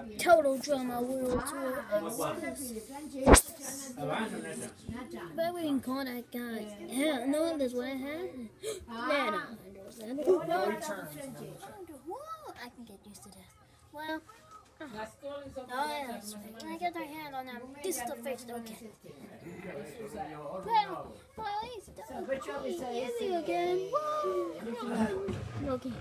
Total Drama World Tour. But we can call that guy. Hell, no, that's what I had. Man, I can get used to that. Well, oh yeah, that's right. When I get my hand on that pistol face, okay. Well, at least easy again. Okay.